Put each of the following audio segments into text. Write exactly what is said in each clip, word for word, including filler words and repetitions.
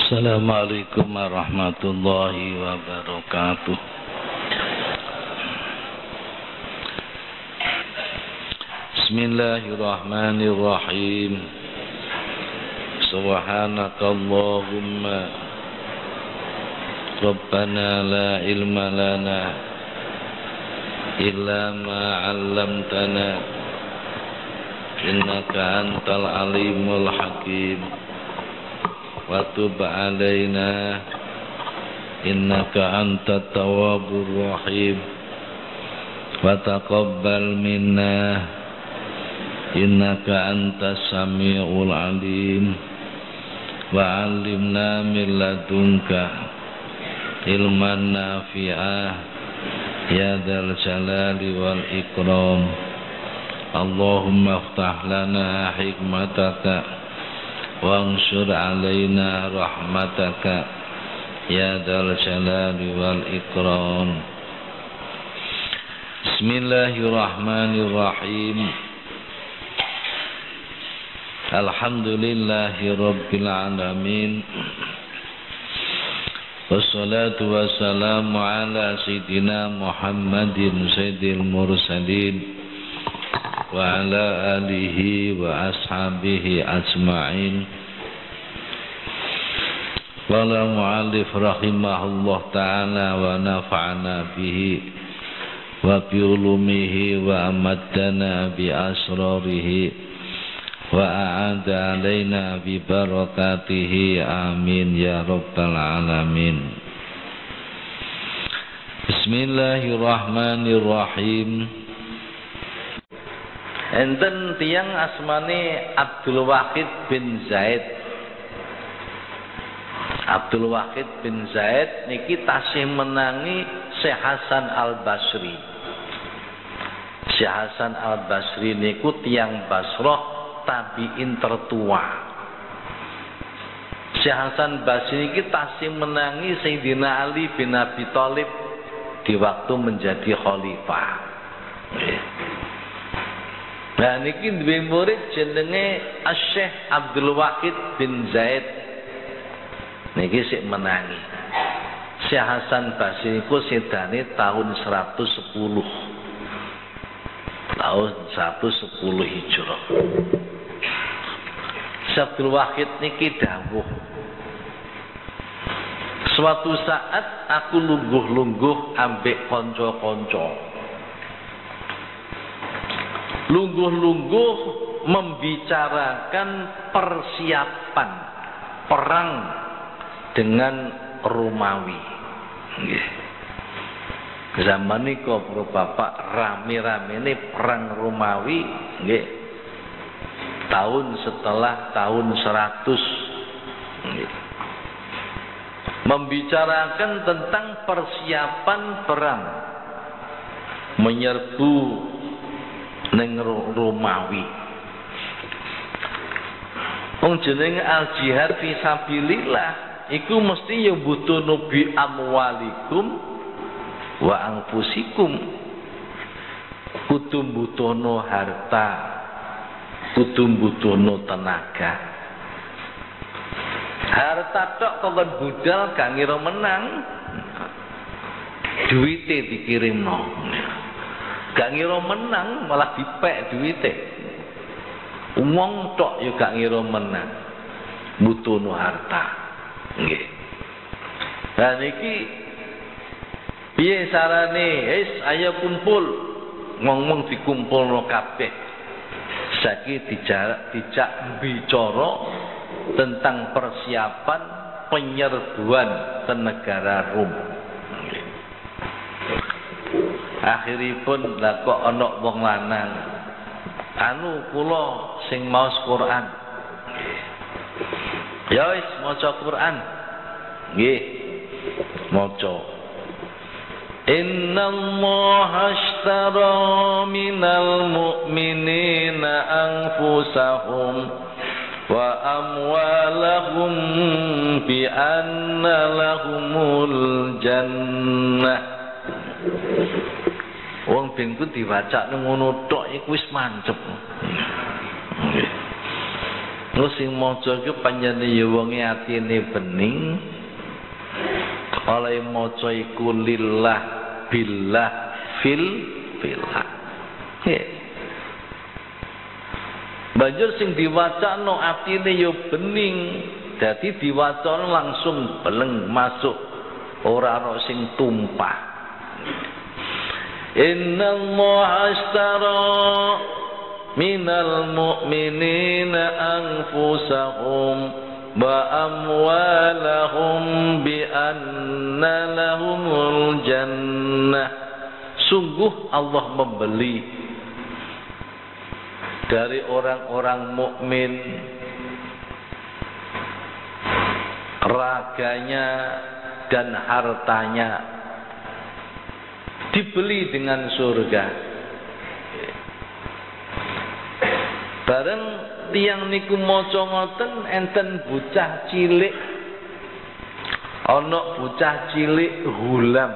Assalamualaikum warahmatullahi wabarakatuh. Bismillahirrahmanirrahim. Subhanakallahumma Rabbana la ilma lana illa ma 'allamtana innaka antal alimul hakim. Wa tub alaina innaka antat tawwabur rahim. Wa taqabbal minna innaka antas samiul alim. Wa 'allimna min ladunka ilman nafi'ah ya dzal jalali wal ikram. Allahumma iftah lana hikmataka wansur alaina rahmataka ya dzal jalali wal ikram. Bismillahirrahmanirrahim. Alhamdulillahi rabbil alamin. Wassalatu wassalamu ala sayyidina Muhammadin sayyidil mursalin wa ala alihi wa ashabihi ajma'in. Wala mu'allif rahimahullah ta'ala wa nafa'ana bihi wa bi ulumihi wa amaddana bi asrarihi wa a'ada alaina bi barakatihi amin ya rabbal alamin. Bismillahirrahmanirrahim. Enten tiang asmane Abdul Wahid bin Zaid. Abdul Wahid bin Zaid niki tasih menangi Syekh Hasan Al-Basri. Syekh Hasan Al-Basri niku tiang Basrah tabi'in tertua. Syekh Hasan Basri niki tasih menangi Sayyidina Ali bin Abi Thalib di waktu menjadi khalifah. Nah niki duwe murid jenenge Syekh Abdul Wahid bin Zaid. Niki sik menangi. Syekh Hasan Basri niku sedane tahun seratus sepuluh. Tahun seratus sepuluh Hijrah. Syekh Abdul Wahid niki dawuh, suatu saat aku lungguh-lungguh ambek kanca-kanca. Lungguh-lungguh membicarakan persiapan perang dengan Romawi. Nggih. Zaman niku Bapak rame-ramene perang Romawi nggih. Tahun setelah tahun seratus nggih. Membicarakan tentang persiapan perang menyerbu ning Romawi. Wong jenenge al jihad fi sabilillah iku mesti ya butuh bi amwalikum wa anfusikum. Kudu butuhno harta, kudu butuhno tenaga. Harta tok kon budal gak ngira menang. Duwite dikirimno. Gak ngira menang malah dipek duwite. Wong tok ya gak ngira menang. Butuhno harta. Nggih. Lah niki piye sarane? Wis ayo kumpul. Ngomong dikumpulno kabeh. Saiki dijak dijak bicara tentang persiapan penyerbuan ke negara Rom. Akhiripun lah kok ana wong lanang. Anu kula sing maos Quran. Ya wis maca Quran. Nggih. Maca. Inna Allah ashtara minal mu'minina anfusahum wa amwalahum bi anna lahumul jannah. Wong bengku diwaca ngono tok iku wis mancep. Lu sing maca iku panjenengane ya wonge atine bening. Oleh maca iku lillah billah fil billah. Banjur sing diwacana atine ya bening, dadi diwacana langsung beleng masuk, ora ana sing tumpah. Innallaha ashtara minal mu'minina anfusahum wa amwalahum bi anna lahumul jannah. Sungguh Allah membeli dari orang-orang mukmin raganya dan hartanya, dibeli dengan surga. Bareng tiyang niku maca ngoten enten bocah cilik, ana bocah cilik Hulam.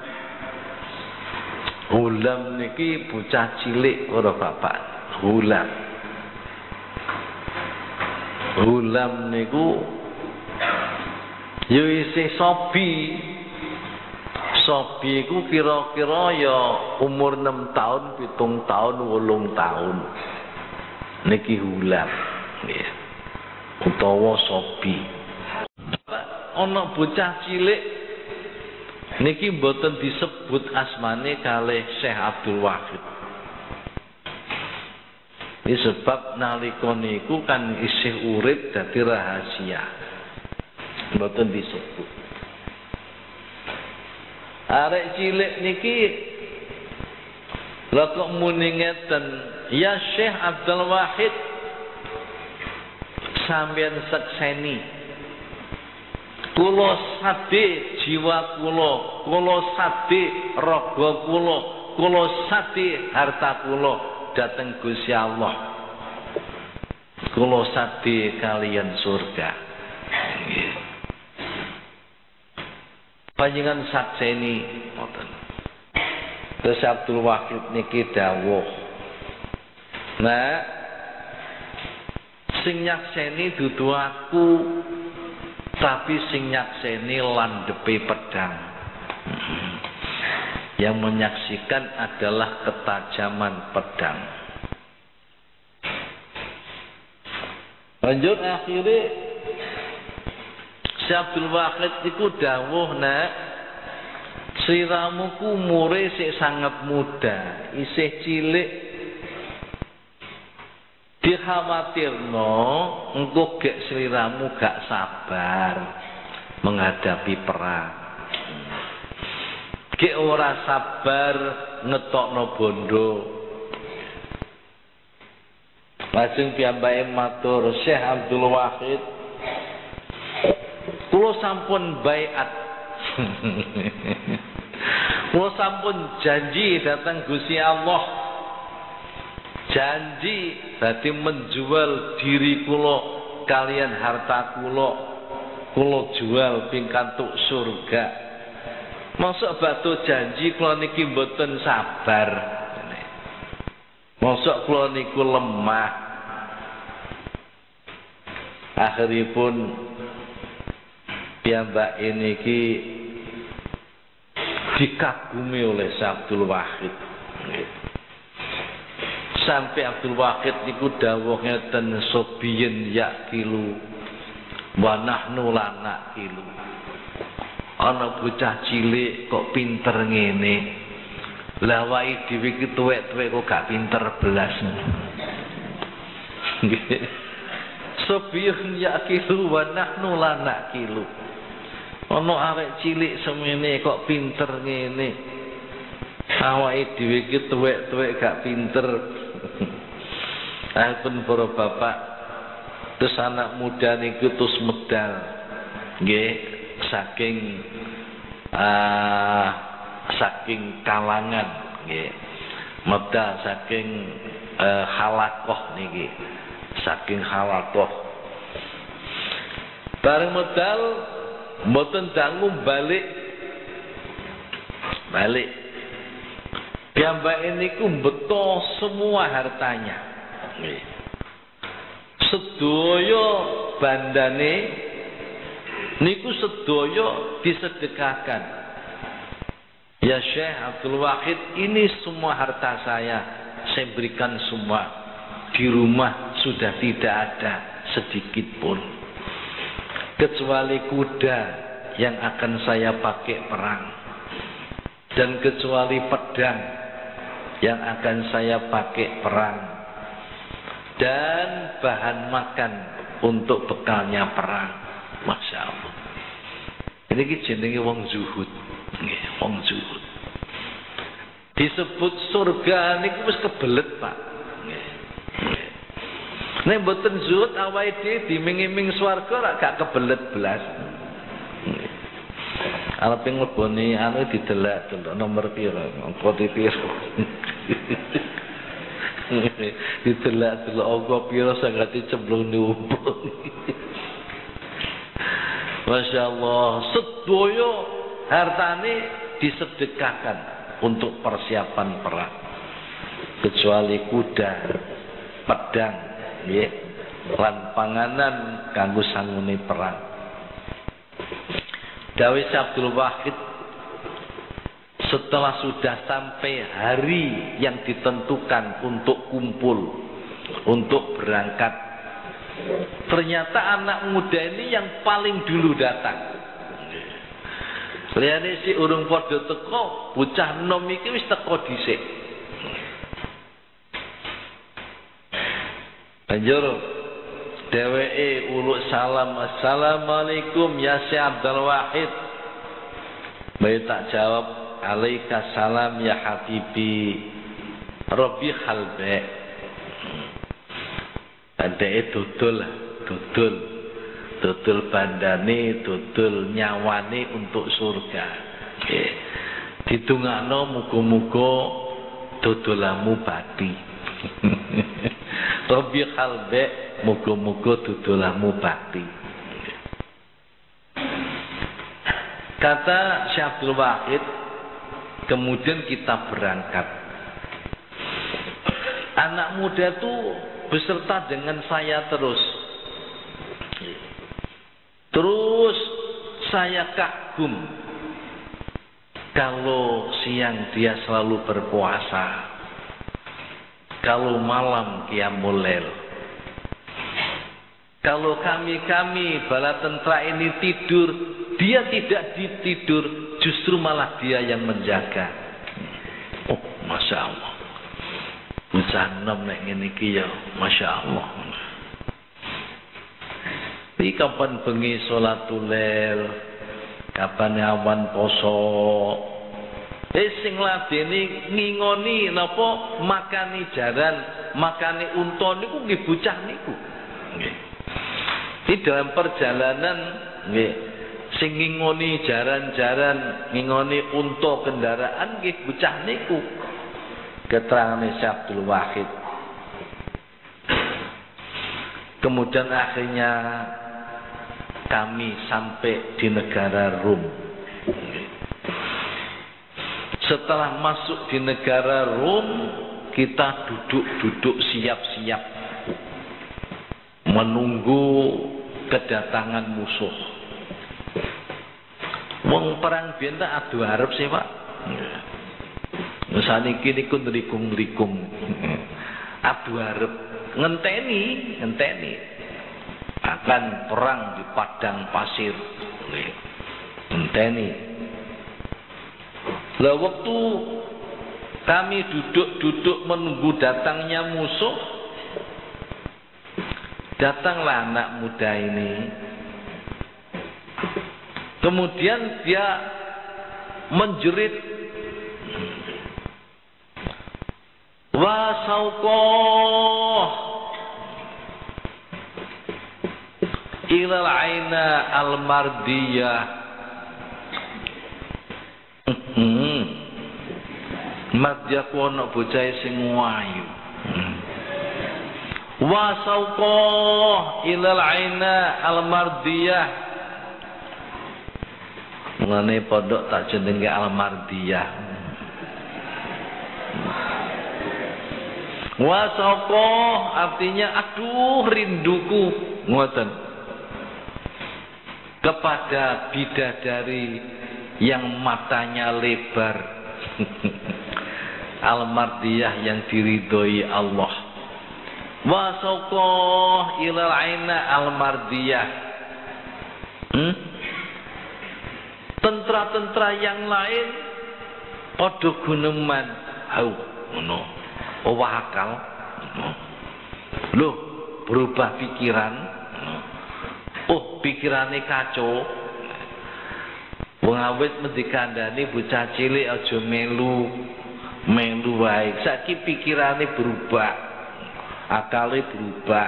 Hulam niki bocah cilik karo bapak. Hulam. Hulam niku yo isih sobi. Sobi iku kira-kira ya umur enam tahun, pitung tahun, wolung tahun. Niki Hulam. Nggih. Utawa sobi. Ana bocah cilik niki mboten disebut asmane kalih Syekh Abdul Wahid. Ini sebab nalika niku kan isih urip dadi rahasia. Mboten disebut. Arek cilik niki lha kok muni ngeten, ya Syekh Abdul Wahid sampeyan sekseni. Kula sade jiwa kula, kula sade raga kula, kula sade harta kula dateng Gusti Allah. Kula sade kalian surga. Nggih. Panjenengan sakseni ngoten. Terus Abdul Wahid niki dawuh. Nah, sing nyakseni dudu aku, tapi sing nyakseni landepe pedang. Yang menyaksikan adalah ketajaman pedang. Lanjut akhirnya Syekh Abdul Wahid iku dawuh, nak, sliramu ku umure sik sangat muda, isih cilik. Dikhawatirno engko gek sliramu gak sabar menghadapi perang. Gek ora sabar ngetokno bondo. Lajeng piyambake matur, Syekh Abdul Wahid, kula sampun baiat. Kula sampun janji datang Gusti Allah. Janji dadi menjual diri kula kalian harta kula. Kula jual pingkantuk surga. Mosok batu janji kula niki mboten sabar. Mosok kula niku lemah. Akhiripun piyambak niki dikagumi oleh Abdul Wahid. Sampai Abdul Wahid niku dawuh ngeten, sobiyen yakilu wa nahnu la nakilu. Ana bocah cilik kok pinter ngene. Lah wae dhewe iki tuwek-tuwek kok gak pinter belas. Nggih. Sobiyen yakilu wa nahnu la nakilu. Ana arek cilik semene kok pinter ngene. Awake dhewe iki tuwek-tuwek gak pinter. Alpun para bapak, terus anak muda niku terus medal. Nggih, saking uh, saking kalangan nggih. Medal saking uh, halakoh niki. Saking halakoh. Bareng medal mboten dangu balik. Balik. Piyambake niku beto semua hartanya. sedaya bandane niku sedaya disedekahkan. Ya Syekh Abdul Wahid, ini semua harta saya, saya berikan semua. Di rumah sudah tidak ada sedikit pun, kecuali kuda yang akan saya pakai perang, dan kecuali pedang yang akan saya pakai perang, dan bahan makan untuk bekalnya perang. Masya Allah. Ini jenenge wong zuhud. Wong zuhud. Disebut surga niku wis kebelet, Pak. Nek mboten zuhud awake dhewe diming-iming swarga rak gak kebelet belas. Arep nglebone anu didelak-delok nomor pira, kode pira. Didelak-delok angka pira sanggate cemplung numpuk. Masya Allah, sedaya hartane disedekahkan untuk persiapan perang, kecuali kuda, pedang, ya, lan panganan kanggo sangune perang. Dawuh Abdul Wahid, setelah sudah sampai hari yang ditentukan untuk kumpul, untuk berangkat, ternyata anak muda ini yang paling dulu datang. Liyane si urung padha teko, bocah enom iki wis teko dhisik. Banjur dheweke uluk salam, "Assalamualaikum ya Syekh Abdul Wahid." Bae tak jawab, "Alaika salam ya habibi Rabbi halbe." Adeke dodol, dodol. Dodol bandane, dodol nyawane untuk surga. Nggih. Ditungakno muga-muga dodolamu bati. Rabbi halbe, muga-muga dodolamu bati. Kata Syekh Abdul Wahid, kemudian kita berangkat. Anak muda itu beserta dengan saya terus. Terus saya kagum kalau siang dia selalu berpuasa, kalau malam qiyamul lail. Kalau kami-kami bala tentara ini tidur, dia tidak ditidur, justru malah dia yang menjaga. Oh, Masya Allah. Bocah enom nek ngene iki ya, Masya Allah. Di kapan bengi sholatul lail, kapan awan poso. Eh sing ladeni ngingoni napa makani jaran, makani unta niku nggih bocah niku. Nggih. Di dalam perjalanan nggih sing ngingoni jaran-jaran, ngingoni unta kendaraan nggih bocah niku. Keterangane Syekh Abdul Wahid. Kemudian akhirnya kami sampai di negara Rum. Setelah masuk di negara Rum, kita duduk-duduk siap-siap menunggu kedatangan musuh. Wong perang biyen tak adu arep sih, Pak. Saniki niku nrikung-nrikung. Adu arep ngenteni, ngenteni. Akan perang di padang pasir. Ngenteni. Lah waktu kami duduk-duduk menunggu datangnya musuh, datanglah anak muda ini. Kemudian dia menjerit, "Wa sauqah ilal aina al-mardiyah." Hmm. Madya ku ana bocah sing wayu. Wa sauqah ilal aina al-mardiyah. Ngene pondok tak jenenge al-mardiyah. Wasoko artinya aduh rinduku ngoten kepada bidadari yang matanya lebar. Al-mardiyah yang diridhoi Allah. Wasoko ilal aina al-mardiyah. Hmm? Tentra-tentra yang lain padha guneman hau ngono. Owah akal. Loh, berubah pikiran. Oh, pikirane kacau. Wong awit mesti kandhane bocah cilik aja melu. Melu wae. Saiki pikirane berubah. Akale berubah.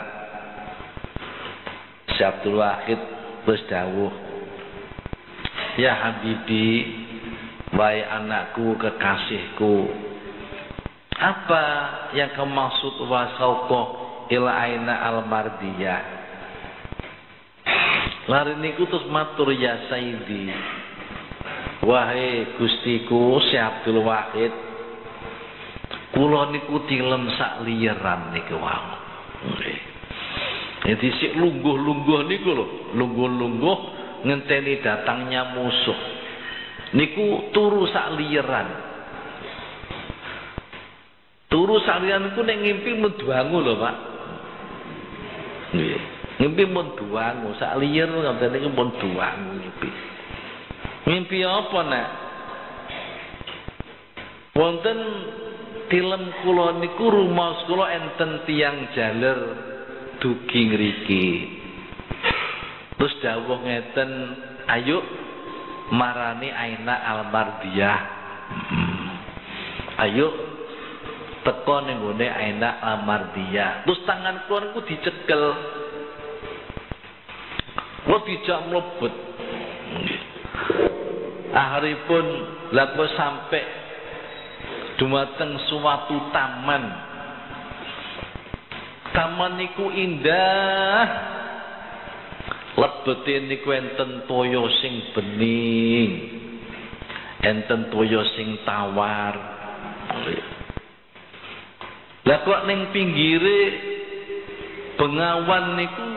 Abdul Wahid wis dawuh. Ya Habibi, wahai anakku kekasihku, apa yang kau maksud wasauqo ila aina al-mardiyah? Lari niku terus matur ya Sayyidi, wahai gustiku si Abdul Wahid, kula niku tilem sak liyeran niku wau. Nggih. Jadi sik lungguh-lungguh niku lho, lungguh-lungguh ngenteni datangnya musuh. Niku turu sak liyeran. Turu sak liyeran niku nek ngimpi menduangu lho, Pak. Nggih. Ngimpi menduangu sak liyer ngoten niku menduangu ngimpi. Ngimpi apa nek? Wonten tilem kula niku rumaos kula enten tiyang jaler dugi ngriki. Terus dawuh ngeten, ayo marani aina al-mardiyah. Hmm. Ayo teko ning gone aina al-mardiyah. Terus tangan kula niku dicekel. Kula dijak mlebet. Akhiripun lha kok sampai dumateng suatu taman. Taman niku indah. Lebete niku enten toya sing bening. Enten toya sing tawar. Lah kok ning pinggire bengawan niku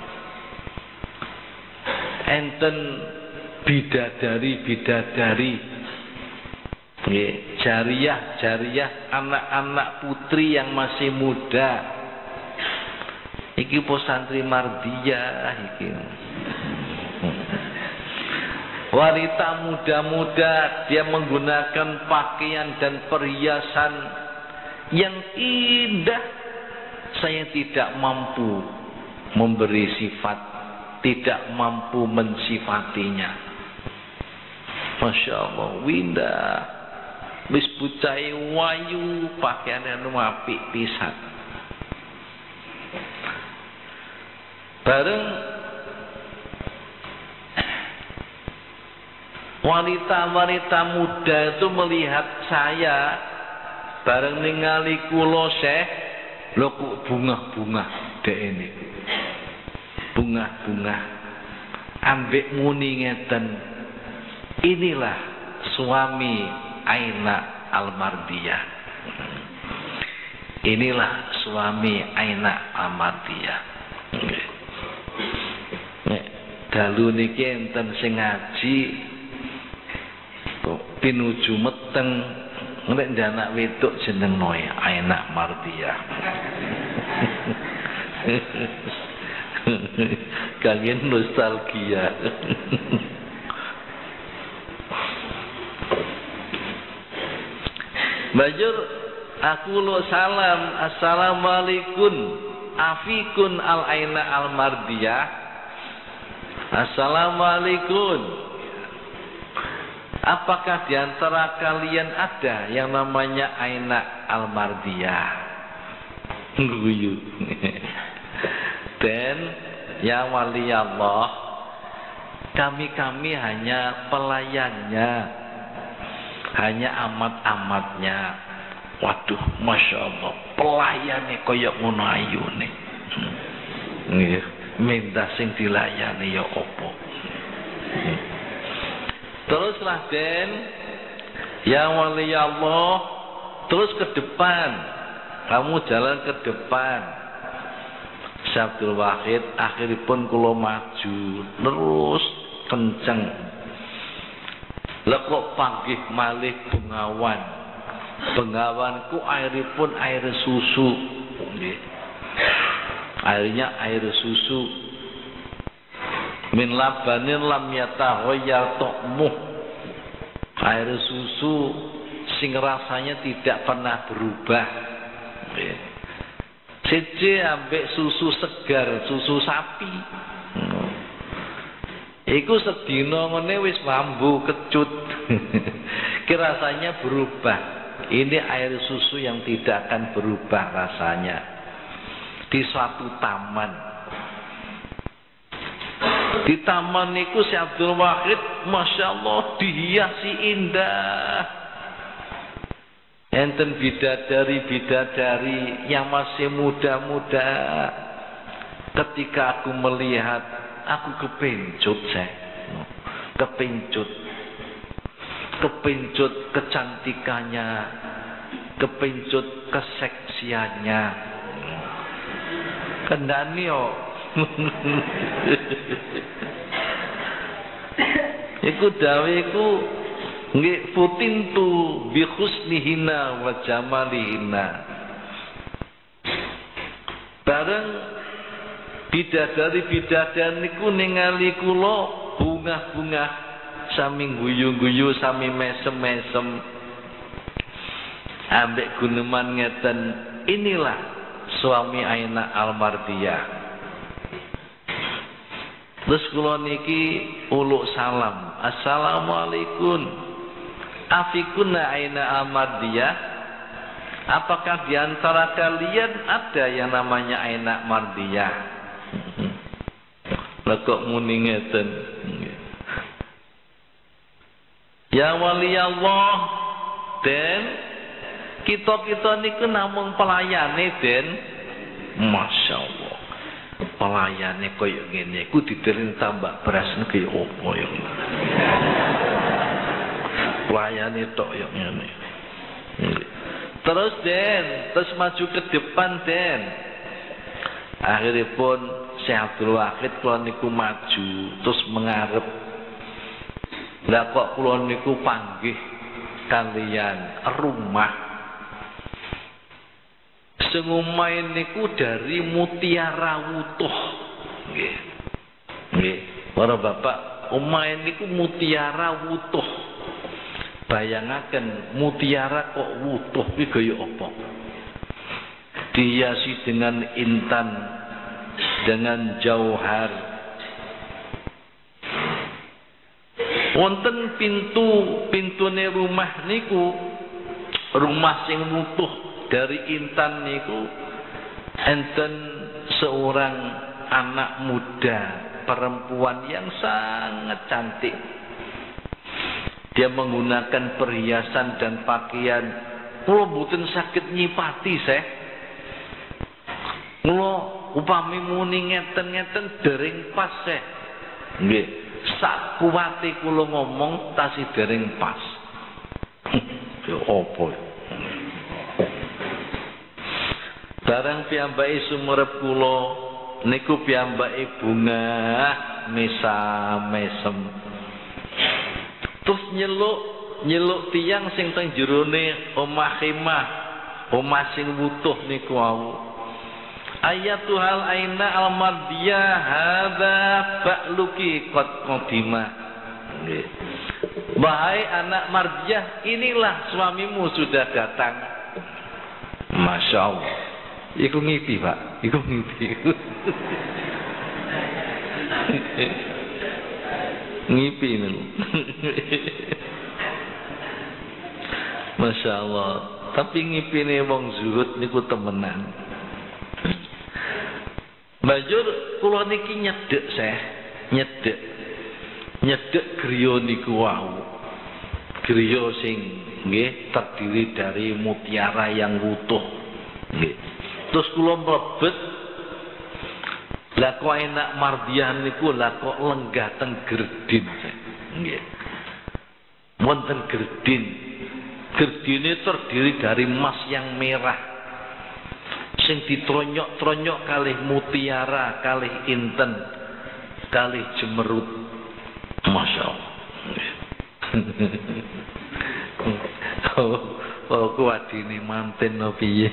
enten bidadari-bidadari. Nggih, jariah-jariah anak-anak putri yang masih muda. Iki po santri mardiyah iki. Wanita muda-muda dia menggunakan pakaian dan perhiasan yang indah. Saya tidak mampu memberi sifat, tidak mampu mensifatinya. Masya Allah, windah. Wis bucai wayu pakaiannya nu apik pisan. Bareng wanita-wanita muda itu melihat saya, bareng ningali kula Syekh, lho kok bunga-bunga dek ini. Bunga-bunga. Ambek muni ngeten. Inilah suami Aina al-Mardiyah. Inilah suami Aina al-Mardiyah. Nek dalu niki enten sing ngaji kok pinuju meteng nek anak wedok jeneng noe Aina Mardiyah. Kangen nostalgia. Bajur aku lo salam, assalamualaikum, afikun al aina al mardiyah. Assalamualaikum. Apakah diantara kalian ada yang namanya aina al mardiyah? Guyu. Dan ya wali Allah, kami-kami hanya pelayannya, hanya amat-amatnya. Waduh, masya Allah, pelayannya koyok ngono ayune. Nggih, minta sing dilayani ya opo. Teruslah Den, ya wali Allah, terus ke depan. kamu jalan ke depan. Syekh Abdul Wahid akhiripun kula maju terus kenceng. Lah kok panggih malih Bengawan. Bengawan ku airipun air susu. Nggih. Airnya air susu. Min labanin lam yataghayyar ta'muh. Air susu sing rasanya tidak pernah berubah. Nggih. Siji ambek susu segar, susu sapi. Hmm. Iku sedina ngene wis mambu kecut. Rasanya berubah. Ini air susu yang tidak akan berubah rasanya. Di suatu taman. Di taman niku si Abdul Wahid, masya Allah dihiasi indah. Enten bidadari-bidadari yang masih muda-muda. Ketika aku melihat, aku kepencut saya, kepencut, kepencut kecantikannya, kepencut keseksiannya. Kendani yo, iku dawe iku nggih futintu bi husnihina wa jamalihina. Bareng bidadari-bidadari niku ningali kula bunga-bunga sami guyu-guyu sami mesem-mesem. Ambek guneman ngeten, inilah suami Aina Al-Mardiyah. Terus kula niki uluk salam, assalamualaikum. Afikuna Aina Al-Mardiyah. Apakah di antara kalian ada yang namanya Aina Mardiyah? Lah kok muni ngeten. Ya wali Allah, den kita-kita niku namung pelayane, den. Masya Allah. Pelayane koyo ngene iku diterin tambah beras niki opo ya. Pelayane tok yo ngene. Terus den, terus maju ke depan den. Akhiripun Syekh Abdul Wahid kula niku maju terus mengarep. Lah kok kula niku panggih kalian rumah. Sing omahe niku dari mutiara wutuh. Nggih. Nggih, para bapak, omahe niku mutiara wutuh. Bayangaken mutiara kok wutuh iki kaya apa? Dihiasi dengan intan, dengan jauhar. Wonten pintu, pintune rumah niku, rumah sing wutuh dari intan niku, enten seorang anak muda perempuan yang sangat cantik. Dia menggunakan perhiasan dan pakaian. Kula mboten saged nyipati, Syekh. Kula upami muni ngeten-ngeten dereng pas, Syekh. Nggih, sak kuwate kula ngomong tasih dereng pas. Yo opo? Barang piyambake sumurep kula niku piyambake bunga mesam-mesem. Terus nyeluk nyeluk tiang sing teng jerone omah khemah, omah sing wutuh niku wau. Ayatuhal Aina Al-Mardiyah hadza ba'luki qad qadima. Nggih. Wahai anak Mardiyah, inilah suamimu sudah datang. Masya Allah. Iku ngipi, Pak. Iku ngipi. Ngipi niku. Masya Allah. Tapi ngipine wong zuhud niku temenan. Banjur kula niki nyedek, Syekh. Nyedek. Nyedek griya niku wau. Griya sing nggih terdiri dari mutiara yang wutuh. Nggih. Terus kula mlebet. Lah kok enak Mardiyah niku lah kok lenggah teng Gerdin. Nggih. Wonten Gerdin. Gerdine terdiri dari emas yang merah. sing ditronyok-tronyok kalih mutiara, kalih inten, kalih jemerut. Masya Allah. Oh, oh kuat ini manten no piye.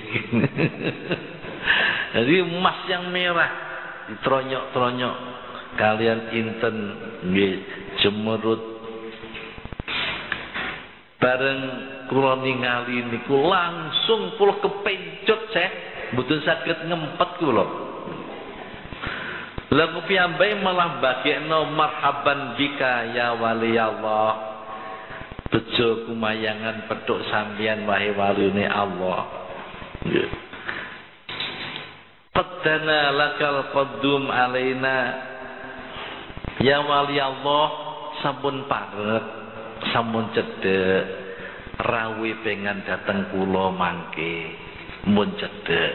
Jadi emas yang merah ditronyok-tronyok kalian inten nggih jemerut. Bareng kula ningali niku langsung kula kepencut saya mboten saged ngempet kula. Lah piyambake malah bagekno marhaban bika ya wali Allah. Bejo kumayangan petuk sampeyan wae waline Allah. Nggih. Qaddana lakal qaddum alaina ya wali Allah sampun parek sampun cedhek rawi pengen dateng kula mangke mun cedhek.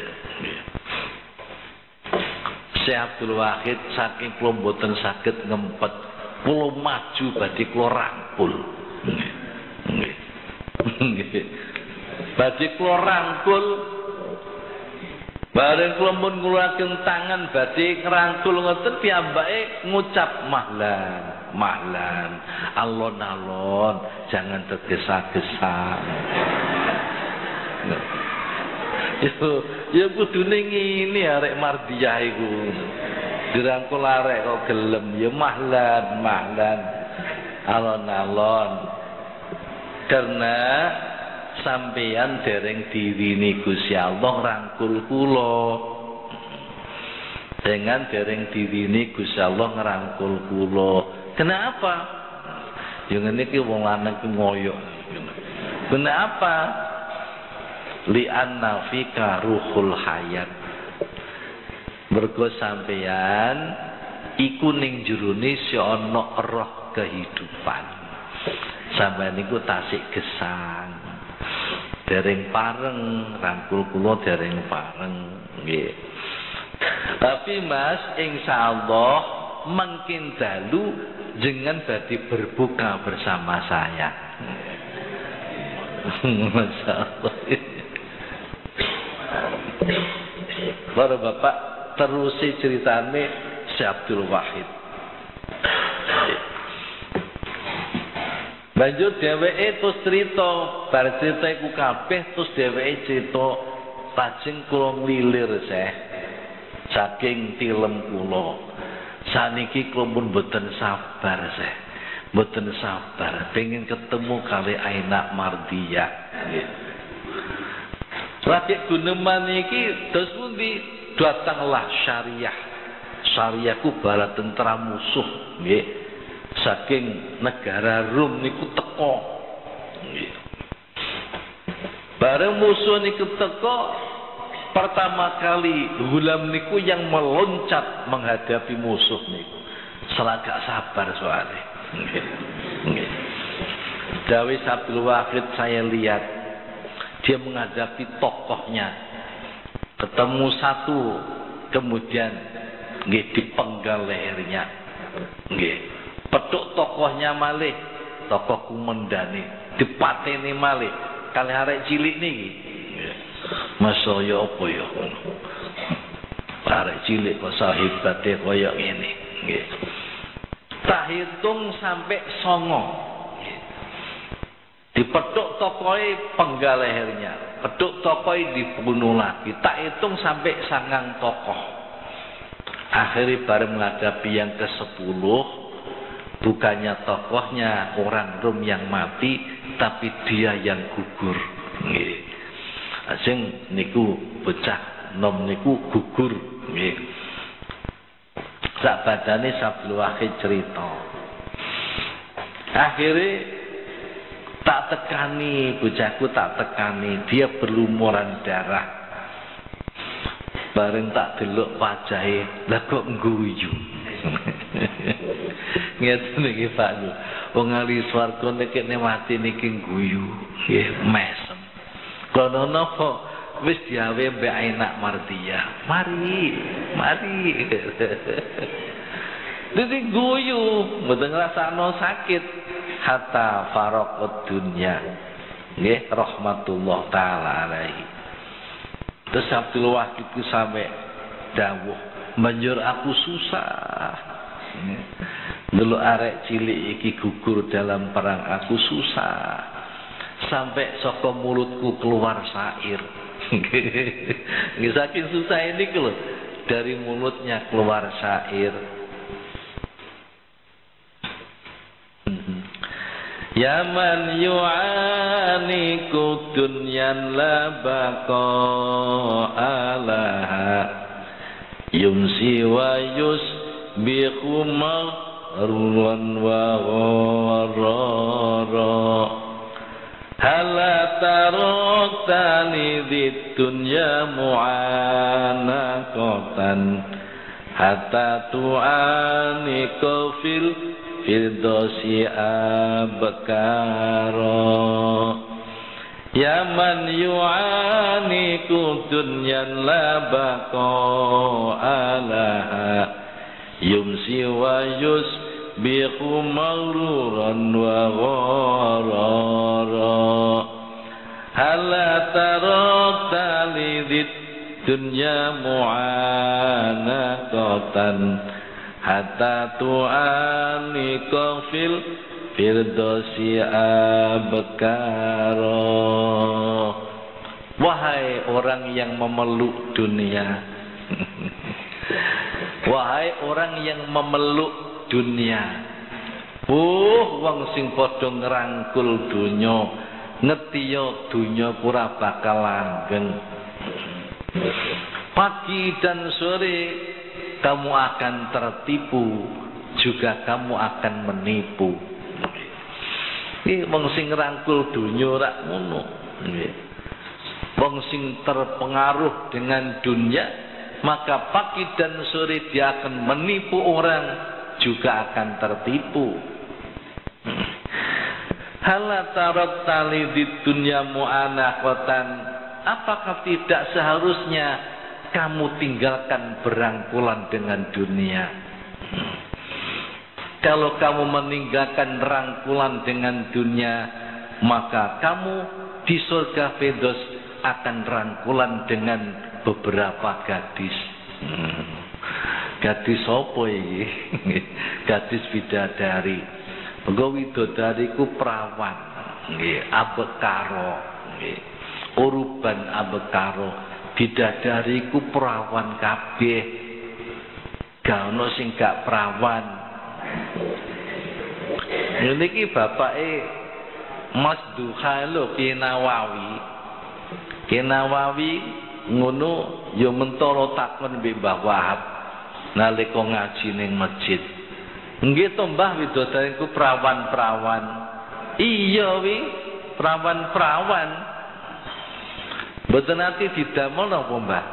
Syekh Abdul Wahid saking kula mboten saged ngempet kula maju badhe kula rangkul. Nggih. Nggih. Badhe kula rangkul bareng kula mun ngulaken tangan badhe ngrangkul ngoten piyambake ngucap mahlan, mahlan, alon-alon, jangan tergesa-gesa. Yo yo kudune ngene arek Mardiyah iku. Dirangkul arek kok gelem ya mahlan, mahlan, alon-alon. Karena sampeyan dereng dirini Gusti Allah rangkul kula. Dengan dereng dirini Gusti Allah ngrangkul kula. Kenapa? Yang ngene iki wong lanang ki ngoyo. Kenapa? Li anna fika ruhul hayat. Mergo sampeyan iku ning jerone si ana roh kehidupan. Sampeyan niku tasik gesang. Dereng pareng rangkul kula dereng pareng nggih. Tapi Mas insyaallah mungkin dalu jenengan badhe berbuka bersama saya. Masyaallah. Baru Bapak terusi ceritane Syekh Abdul Wahid. Banjur dheweke terus crita, bar crita iku kabeh terus dheweke crita lajeng kula nglilir Syekh saking tilem kula. Saniki kula pun mboten sabar Syekh. Mboten sabar pengen ketemu kali Aina Mardiyah nggih. Rakyat Guneman iki terus pundi datanglah syariah. Syariah ku bala tentara musuh nggih. Saking negara Rum niku teko. Nggih. Bareng musuh niku teko pertama kali Gulam niku yang meloncat menghadapi musuh niku. Selagak sabar soalnya. Nggih. Nggih. Dawi Abdul Wahid saya lihat dia menghadapi tokohnya, ketemu satu, kemudian nggih dipenggal lehernya, nggih. Petuk tokohnya malih, tokoh kumendane, dipateni malih, kali arek cilik niki. Masya ya apa ya? Arek cilik kok sahibate kaya ngene, nggih. Tak hitung sampai songo. Dipetuk tokoe penggal lehernya, petuk tokoe dibunuh lagi. Tak hitung sampai sangang tokoh. Akhirnya bareng menghadapi yang ke sepuluh, bukannya tokohnya orang Rum yang mati, tapi dia yang gugur. Nggih. Asing niku bocah nom niku gugur. Nggih. Sak badane Abdul Wahid cerita. Akhirnya tak tekani, bocahku tak tekani, dia berlumuran darah. Bareng tak delok wajahe, lah kok ngguyu. Ngeten iki Pak. Wong ali swarga nek nek mati niki ngguyu, nggih mesem. Kono napa wis diawe mbek Aina Mardiyah. Mari, mari. Dadi guyu, mboten ngrasakno sakit. Hatta faraqud dunya nggih rahmatullah taala alaihi. Terus Abdul Wahid ku sampe dawuh, banjur aku susah. Dulu arek cilik iki gugur dalam perang, aku susah. Sampai saka mulutku keluar syair. Nggih saking susah ini lho, dari mulutnya keluar syair. Ya man yu'aniku dunyan la baqa alaha yumsi wa yusbihu marwan wa gharara hala taraktani di dunya mu'anaqatan hatta tu'aniku fil Firdausi abkara ya man yu'aniku dunyan la baqa alaha yumsi wa yusbihu maghruran wa gharara hala tarakta lidid dunya mu'anaqatan hatta tu'anika fil firdausi abkara. Wahai orang yang memeluk dunia, wahai orang yang memeluk dunia, uh wong sing padha ngrangkul dunya, ngetiya dunya ora bakal langgeng. Pagi dan sore kamu akan tertipu, juga kamu akan menipu. Iki wong sing ngrangkul dunya ora ngono. Wong sing terpengaruh dengan dunia, maka pagi dan sore dia akan menipu orang, juga akan tertipu. Hala tarakta li dunya mu'anaqatan, apakah tidak seharusnya kamu tinggalkan berangkulan dengan dunia? Kalau kamu meninggalkan rangkulan dengan dunia, maka kamu di surga Firdaus akan rangkulan dengan beberapa gadis. Hmm. Gadis apa iki? Gadis bidadari. Engko widodari ku perawan, nggih, abekaro, nggih. Uruban abekaro. Bidadariku perawan kabeh, gak ono sing gak perawan. Niki bapake Mas Duha lho, Ki Nawawi. Ki Nawawi ngono ya mentara takon mbek Mbah Wahab nalika ngaji ning masjid. Nggih to Mbah, widodariku perawan-perawan. Iya wi, perawan-perawan. Mboten ati didamel napa Mbah?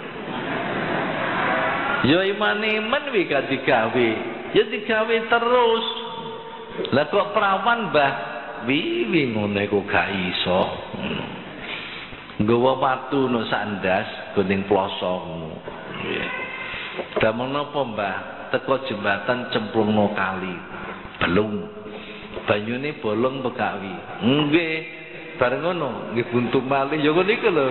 Ya iman-iman wi gak digawe. Ya digawe terus. Lah kok perawan Mbah? Wi ngono iku gak iso. Nggawa watu no sandas kuning ploso ngono. Damel napa Mbah? Teko jembatan cemplungno kali. Belum. Banyune bolong begawi. Nggih. Bareng ngono, nggih buntu malih ya ngono iku lho.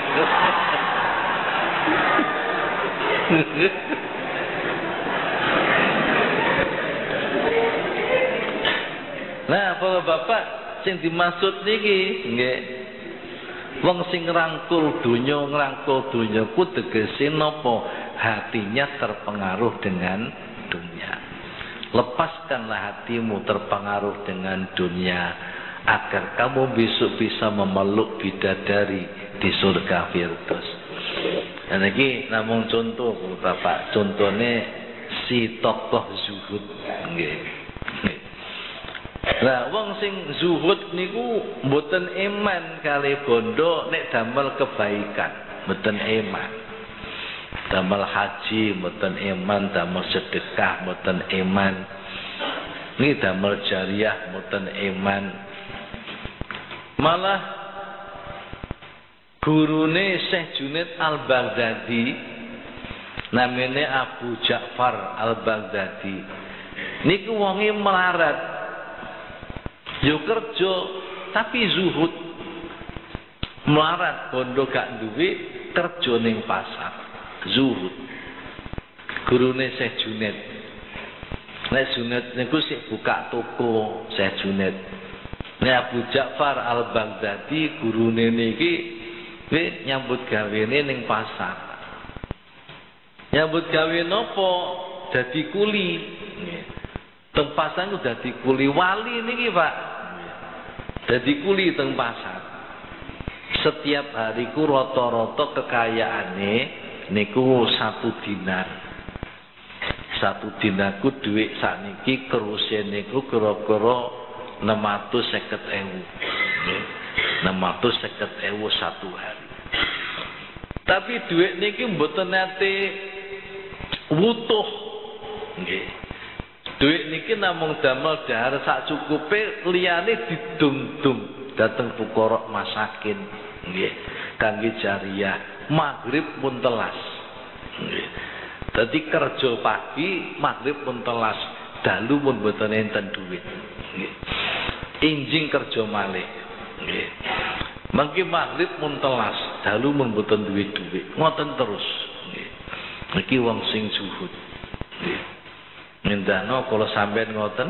Nah, para bapak sing dimaksud niki nggih wong sing ngrangkul donya, ngrangkul donya ku tegese napa? Hatinya terpengaruh dengan dunia. Lepaskanlah hatimu terpengaruh dengan dunia, agar kamu besok bisa memeluk bidadari di surga Firdaus. Dan ini namun contoh Bapak, contohnya si tokoh zuhud. Nggih. Nah, wong sing zuhud niku mboten iman kali bondo nek damel kebaikan, mboten iman. Damel haji mboten iman, damel sedekah mboten iman. Ini damel jariah mboten iman. Malah gurune Syekh Junaid Al-Baghdadi namanya Abu Ja'far Al-Baghdadi niku wonge melarat yo kerja tapi zuhud melarat bondo gak duwe kerja ning pasar, zuhud. Gurune Syekh Junaid. Nek Junaid niku sik buka toko Syekh Junaid. Nek Abu Ja'far Al-Baghdadi gurune niki wis nyambut gawene ning pasar. Nyambut gawe napa? Dadi kuli. Teng pasar ku dadi kuli wali niki, Pak. Dadi kuli teng pasar. Setiap hari ku rata-rata kekayaane niku satu dinar. Satu dinarku duit sakniki kerusian niku kira-kira enam ratus seket ewu. enam ratus seket ewu satu hari. Tapi duit niki mboten nate wutuh. Nggih. Duit niki namung damel dahar sak cukupe, liyane didung-dung dateng fuqara masakin. Nggih. Kangge jariyah, maghrib pun telas. Nggih. Dadi kerja pagi, maghrib pun telas, dalu pun mboten enten duit. Nggih. Injing kerja malih. Nggih. Mangke maghrib pun telas, dalu pun mboten duit-duit. Ngoten terus. Nggih. Iki wong sing zuhud. Nggih. Mindano kula sampeyan ngoten.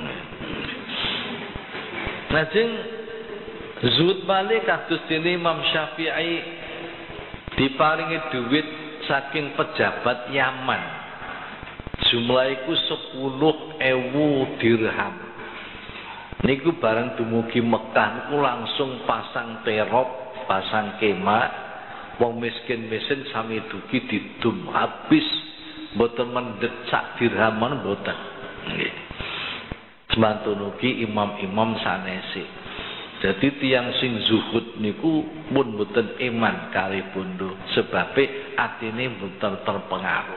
Lajeng zuhud malih kados dene Imam Syafi'i diparingi duit saking pejabat Yaman. Jumlah iku sepuluh ewu dirham. Niku barang dumugi Mekah niku langsung pasang terop, pasang kemah. Wong miskin-miskin sami dugi didum habis mboten mendhet sak dirhaman mboten. Nggih. Semantun ugi imam-imam sanese. Jadi tiang sing zuhud niku pun mboten iman kali bondo sebabe atine mboten terpengaruh.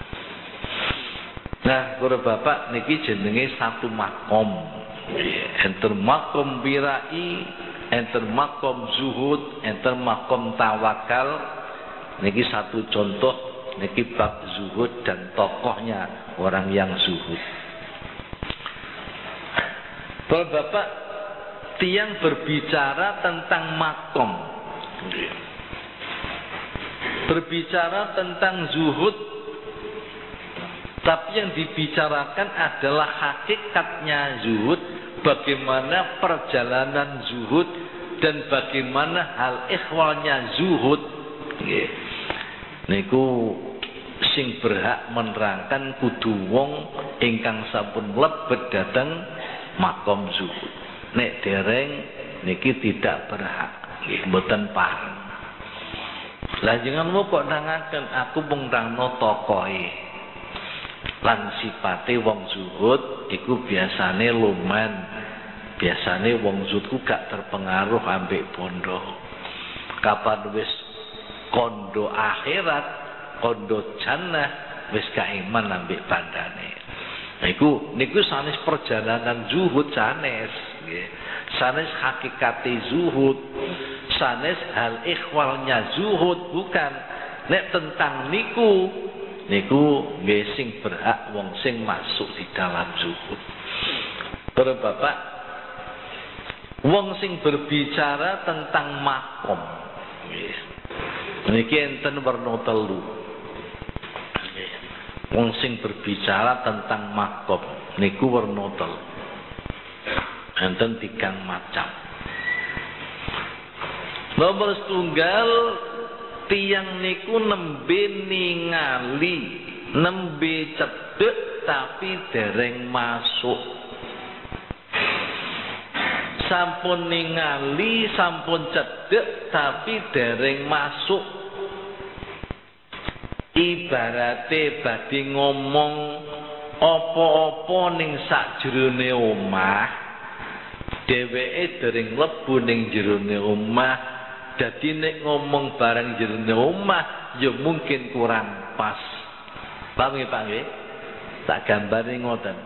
Nah, para bapak niki jenenge satu makom. Enter makom birai, enter makom zuhud, enter makom tawakal. Niki satu contoh niki bab zuhud dan tokohnya orang yang zuhud. Para bapak, tiang berbicara tentang makom, berbicara tentang zuhud, tapi yang dibicarakan adalah hakikatnya zuhud, bagaimana perjalanan zuhud dan bagaimana hal ikhwalnya zuhud. Niku sing berhak menerangkan kudu wong ingkang sampun mlebet dhateng makom zuhud. Nek dereng niki tidak berhak, nggih mboten paham. Lah jenengan kok nangaken aku mung nangno tokohe. Lan sipate wong zuhud iku biasane luman. Biasane wong zuhud ku gak terpengaruh ambek bondo. Kapan wis kondo akhirat, kondo jannah wis gak iman ambek bandane. Niku niku sanes perjalanan zuhud sanes. Sanes hakikate zuhud, sanes hal ikhwalnya zuhud, bukan nek tentang niku niku nggih sing berhak wong sing masuk di dalam zuhud. Para bapak, wong sing berbicara tentang makom niki enten werna telu. Wong sing berbicara tentang makom niku werna telu. Enten tigang macam. Nomor setunggal tiang niku nembe ningali, nembe cedek tapi dereng masuk. Sampun ningali, sampun cedek tapi dereng masuk. Ibarate badhe ngomong apa-apa ning sakjerone omah, dheweke dereng mlebu ning jerone omah, dadi nek ngomong barang jerone omah ya mungkin kurang pas. Paham nggih Pak nggih? Tak gambare ngoten.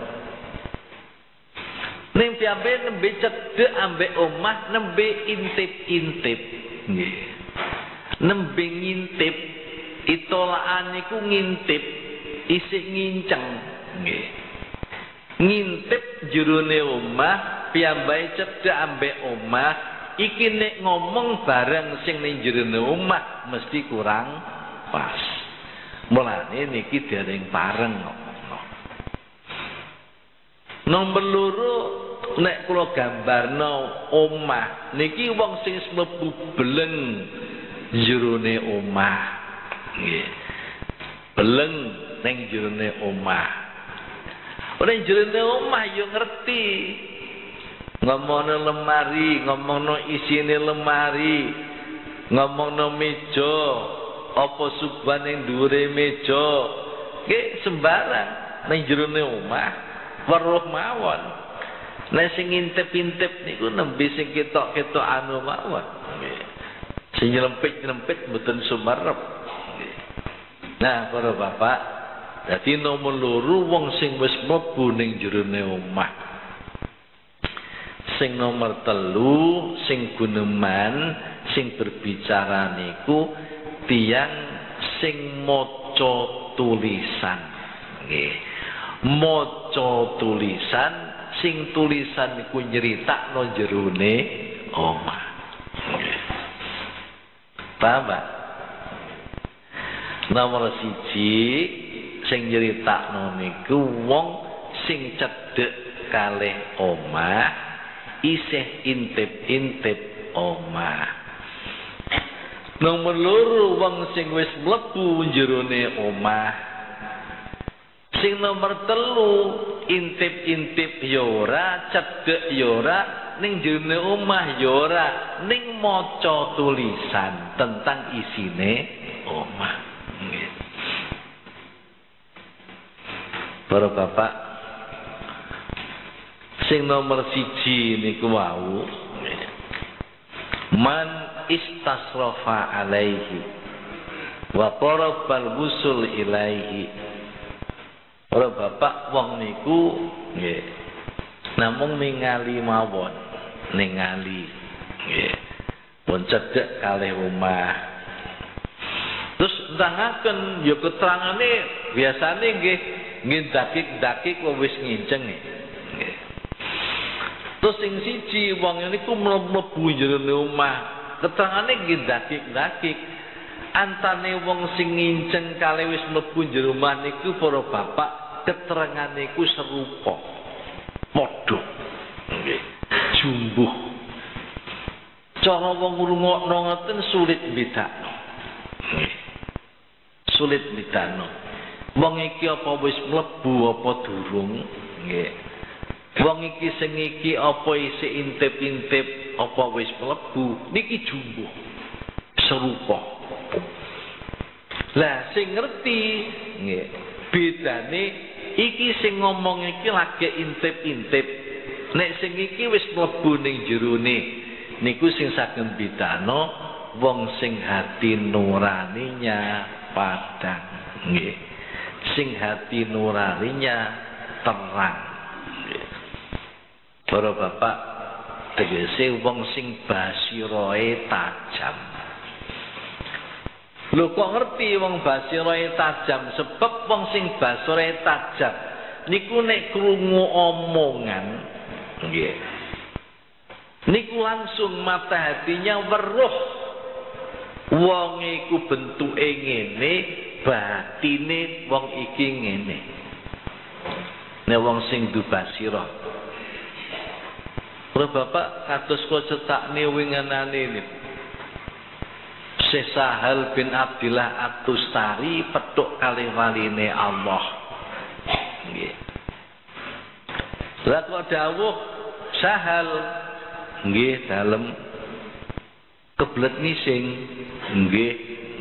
Ning piyambe nembe cedhek ambek omah, nembe intip-intip. Nggih. Nembe ngintip, itolaan niku ngintip, isih nginceng. Nggih. Ngintip jerone omah, piyambai cedhek ambek omah, iki nek ngomong bareng sing ning jerone omah mesti kurang pas. Mulane niki dereng pareng ngomongno. Nomor loro nek kula gambarno omah niki wong sing mlebu beleng jerone omah. Nggih. Beleng ning jerone omah. Ora jerone omah yo ngerti. Ngomongno lemari, ngomongno isine lemari, ngomongno meja, apa suban ning dhuwure meja. Nggih sembarang ning jerone omah weruh mawon. Nek sing intip-intip niku nembe sing ketok-ketok anu mawon. Nggih. Sing nyelempit-nyelempit mboten sumerep. Nggih. Nah, para bapak, dadi nomor loro wong sing wis mlebu ning jerone omah. Sing nomor telu, sing guneman, sing berbicara niku tiyang sing maca tulisan. Nggih. Maca tulisan, sing tulisan niku nyeritakno jerone omah. Nggih. Paham, Pak? Nomor siji sing nyeritakno niku wong sing cedhek kalih omah isih intip-intip omah. Nomor loro wong sing wis mlebu jerone omah. Sing nomor telu intip-intip ya ora, cedhek ya ora, ning jerone omah ya ora, ning maca tulisan tentang isine omah. Nggih. Para bapak, sing nomor siji niku wau man istasrafa alaihi wa qarabal wusul ilaihi. Para bapak wong niku nggih namung ningali mawon, ningali nggih pun cedhek kalih omah. Terus nerangaken ya keterangane biasane nggih nggih dakik-dakik wis nginceng nggih. Terus sing siji wong niku mlebu jerone omah, keterangane nggih dakik-dakik. Antane wong sing nginceng kalih wis mlebu jero omah niku para bapak keterangane iku serupa. Padha. Nggih. Jumbuh. Cara wong ngrungokno ngoten sulit bedakno. Nggih. Sulit bedakno. Wong iki apa wis mlebu apa durung? Nggih. Wong iki sing iki apa isih intip-intip apa wis mlebu? Niki jumbuh. Serupa. Lah sing ngerti nggih bedane iki sing ngomong iki lagi intip-intip. Nek sing iki wis mlebu ning jerone niku sing saged bedano wong sing hati nuraninya padang nggih. Sing hati nuraninya terang. Nggih. Para bapak tegese wong sing basirahe tajam. Lho kok ngerti wong basirahe tajam sebab wong sing basirahe tajam niku nek krungu omongan nggih niku langsung mata hatinya weruh wong iku bentuke ngene batine wong iki ngene. Nek wong sing du basirah Para bapak kados kula cetakne wingenane niku Syekh Sahal bin Abdillah At-Tustari petuk kalih waline Allah. Nggih. Lah kok dawuh Sahal nggih dalem keblet ngising nggih.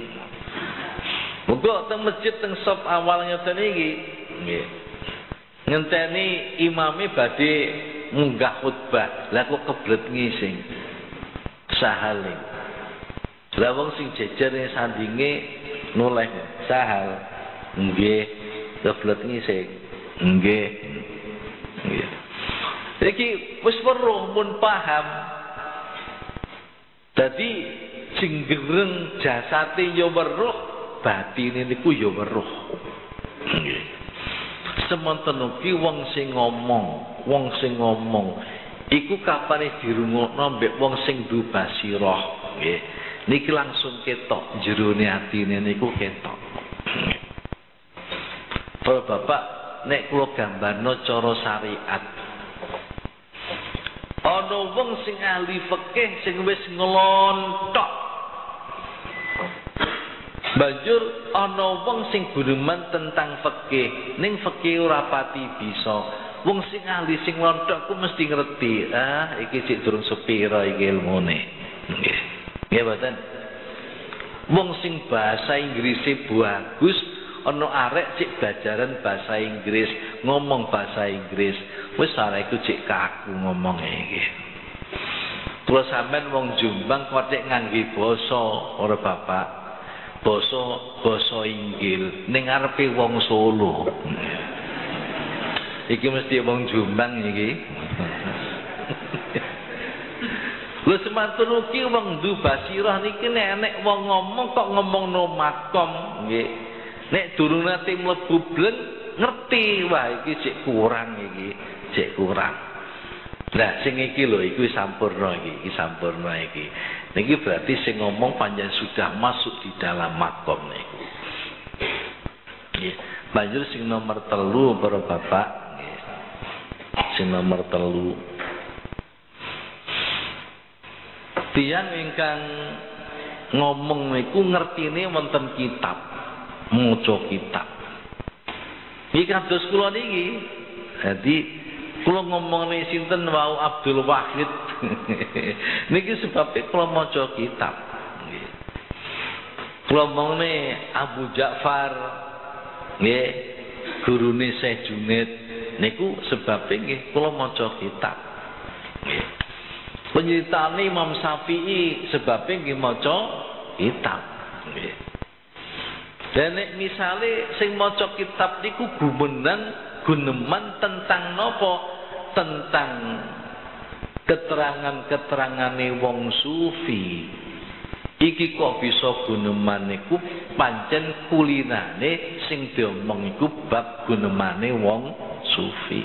Muga teng masjid teng sop awal ngeten iki nggih. Ngenteni imame badhe munggah khutbah. Lah kok keblet ngising. Sahal. Lah wong sing jejere sandinge noleh Sahal nggih keblet ngising nggih nggih iki wis weruh mun paham dadi sing gereng jasate ya weruh batine niku ya weruh nggih semonten ugi wong sing ngomong wong sing ngomong iku kapane dirungokno mbek wong sing du basirah nggih. Niki langsung ketok jerone atine niku ketok. Para bapak nek kula gambarno cara syariat. Ana wong sing ahli fikih sing wis nglontok. Banjur ana wong sing guneman tentang fikih, ning fikih ora pati bisa. Wong sing ahli sing nglontok ku mesti ngerti, ah iki sik durung sepira iki ilmune. Nggih. Nggih mboten. Wong sing bahasa Inggrise bagus, ana arek cik belajaran bahasa Inggris, ngomong bahasa Inggris. Wis arek iku cik kaku ngomong iki. Kula sampean wong Jombang kok cek ngangge basa ora bapak. Basa basa Inggil ning ngarepe wong Solo. Iki mesti wong Jombang iki. Lho semantun ugi wong du basirah niki nek enek wong ngomong kok ngomongno makom nggih. Nek durung nate mlebu bleng ngerti wah iki cek kurang iki, cek kurang. Lah sing iki lho iku sampurna iki, iki sampurna iki. Niki berarti sing ngomong panjang sudah masuk di dalam makom niku. Nggih. Banjur sing nomor telu para bapak nggih. Sing nomor telu. Tiyang ingkang ngomong niku ngertine wonten kitab, maca kitab. Iki kados kula niki. Dadi kula ngomongne sinten wau Abdul Wahid. Niki sebabnya kula maca kitab. Nggih. Kula ngomongne Abu Ja'far nggih, gurune Syekh Junaid niku sebabnya nggih kula maca kitab. Nggih. Penyeritane Imam Syafi'i sebabnya nggih maca kitab. Nggih. Dan nek misale sing maca kitab niku gumenan guneman tentang napa? Tentang keterangan-keterangane wong sufi. Iki kok bisa guneman niku pancen kulinane sing diomong iku bab gunemane wong sufi.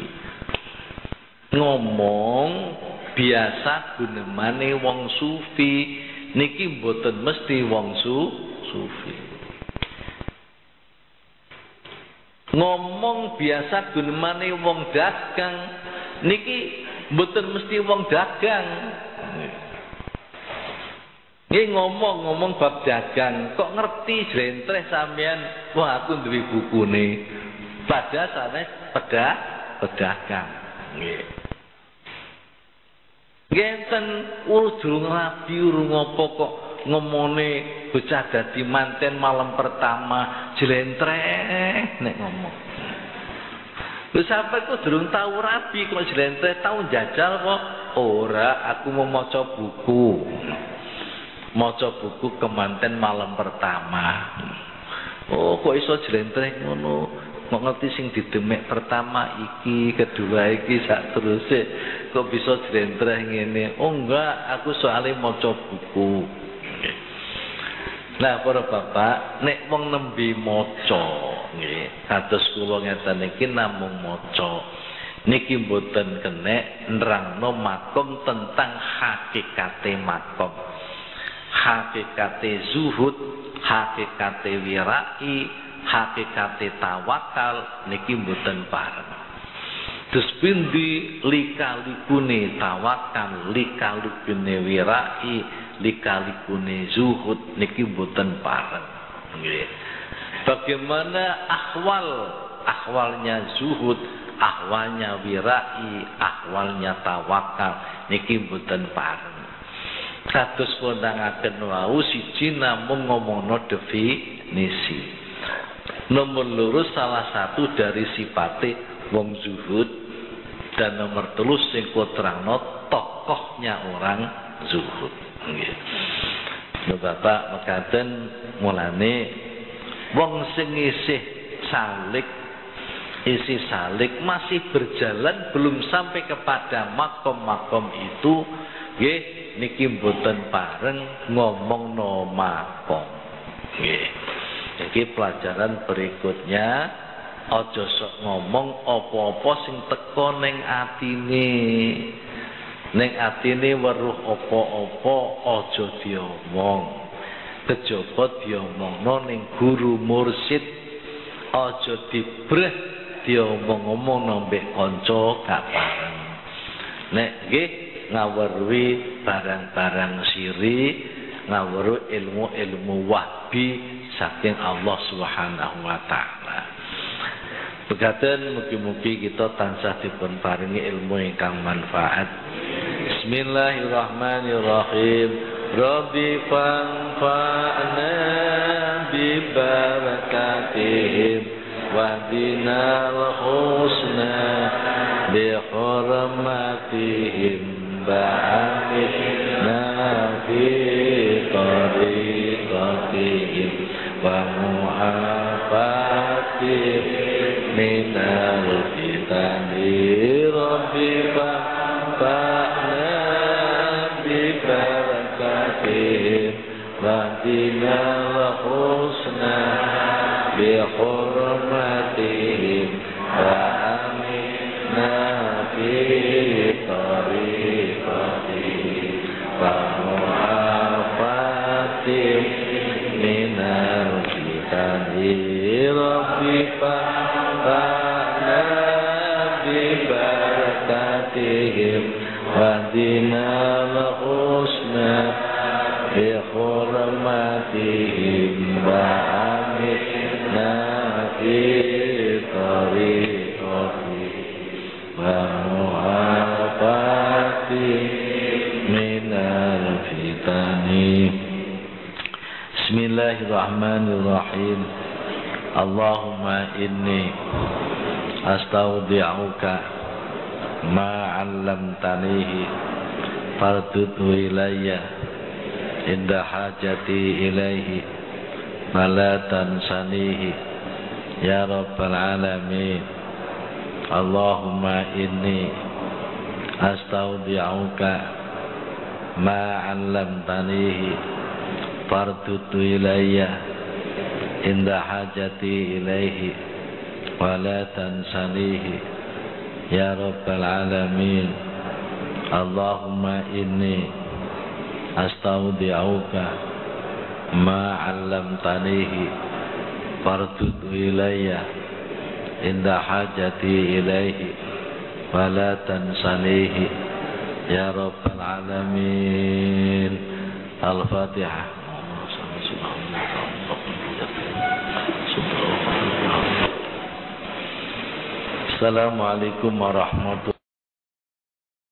Ngomong biasa gunemane wong sufi niki mboten mesti wong su sufi. Ngomong biasa gunemane wong dagang niki mboten mesti wong dagang. Nggih ngomong-ngomong bab dagang kok ngerti jlentreh sampean, wah aku duwe bukune. Padahal sanes peda pedagang. Nggih. Ngenten urus durung rabi urung apa kok ngomone bocah dadi manten malam pertama jlentreh nek ngomong. Lha sampe kok durung tau rabi kok jlentreh tau jajal kok ora, aku mau maca buku. Maca buku kemanten malam pertama. Oh kok iso jlentreh ngono. Kok ngerti sing didemek pertama iki, kedua iki sak teruse kok bisa jlentreh ngene. Oh enggak, aku soalnya maca buku. Nah, para bapak, nek wong nembe maca nggih, kados kula ngeten iki namung maca. Niki mboten kenek nerangno makom tentang hakikate makom. Hakikate zuhud, hakikate wirai, hakikate tawakal niki mboten pareng. Terus pindi lika-likune tawakal, lika-likune wirai, lika-likune zuhud niki mboten pareng. Nggih. Bagaimana ahwal, ahwalnya zuhud, ahwalnya wirai, ahwalnya tawakal niki mboten pareng. Kados kondangaken wau siji namung ngomongno definisi. Nomor loro salah satu dari sifate wong zuhud dan nomor telu sing kotrangno tokohnya orang zuhud. Nggih. Lho Bapak mekaten mulane wong sing isih salik isi salik masih berjalan belum sampai kepada makom-makom itu nggih niki mboten pareng ngomongno makom. Nggih. Iki pelajaran berikutnya aja sok ngomong apa-apa sing teko ning atine. ning atine weruh apa-apa aja diomong. Kejaba diomongno ning guru mursid, aja dibreh diomong-omong nambah kanca gak pareng. Nek nggih ngaweruhi barang-barang siri, ngawuru ilmu-ilmu wahbi saking Allah Subhanahu wa taala. Begaten mugi-mugi kita tansah dipun paringi ilmu ingkang manfaat. Bismillahirrahmanirrahim. Rabbi fanfa'na bi barakatihim wahdina al-husna bi hurmatihim ba'amidna fi tariqatihim wa mu'afatihim minal fitani. Rabbi fanfa'na bi barakatihim wahdina al-husna bi hurmatihim ba'amidna fi tariqatihim wa mu'afatihim minal fitani. Rabbi fanfa'na bi barakatihim wahdina al-husna bi hurmatihim ba'amidna fi tariqatihim wa mu'afatihim minal fitani. Bismillahirrahmanirrahim. Allahumma inni astaudi'uka ma 'allamtanihi fardudhu ilayya inda hajati ilaihi fala tansanihi ya rabbal alamin. Allahumma inni astaudi'uka ma 'allamtanihi fardudhu ilayya inda hajati ilaihi wala tansanihi ya rabbal alamin. Allahumma inni astaudi'uka ma 'allamtanihi fardudhu ilayya inda hajati ilaihi wala tansanihi ya rabbal alamin. Al-Fatihah. Assalamualaikum warahmatullahi wabarakatuh.